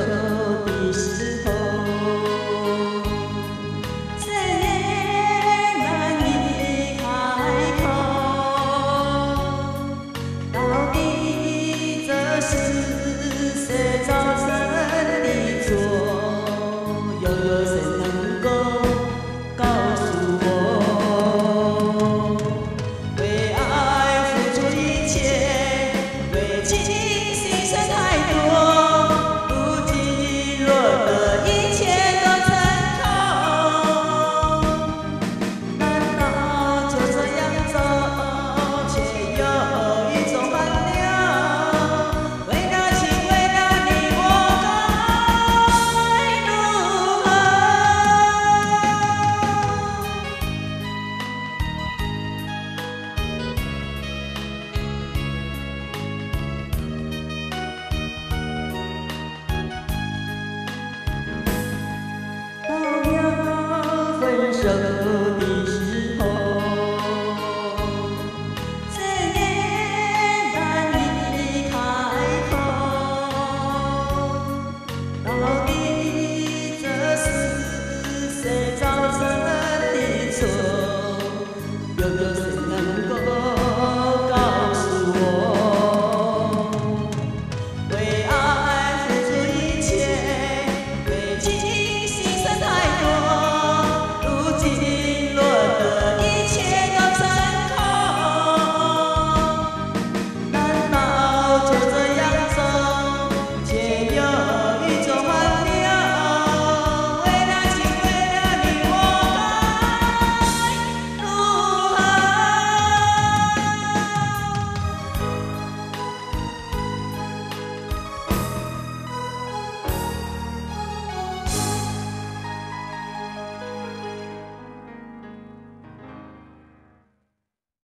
的时候，谁也难以开口。到底这是谁造成的错？又有谁能够告诉我？为爱付出一切，为情牺牲太多，如今落得一切都成空。难道就这样走，却有一种寒流？为了情，为了你，我该如何？到了分手的时候，谁也难以开口。到底